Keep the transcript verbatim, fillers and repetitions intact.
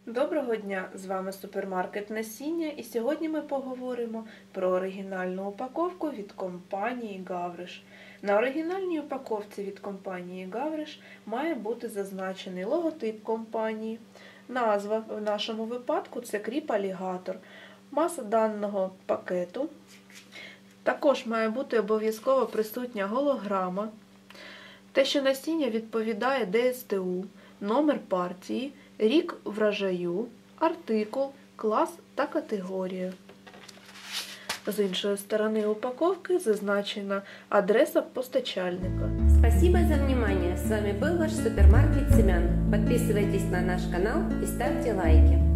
Доброго дня! З вами супермаркет Насіння, і сьогодні ми поговоримо про оригінальну упаковку від компанії Гавриш. На оригінальній упаковці від компанії Гавриш має бути зазначений логотип компанії, назва, в нашому випадку це кріп-алігатор, маса даного пакету. Також має бути обов'язково присутня голограма, те, що насіння відповідає де ес те у, номер партії, рік врожаю, артикул, клас та категорія. З іншої сторони упаковки зазначена адреса постачальника. Спасибо за внимание. С вами был ваш супермаркет Семян. Подписывайтесь на наш канал и ставьте лайки.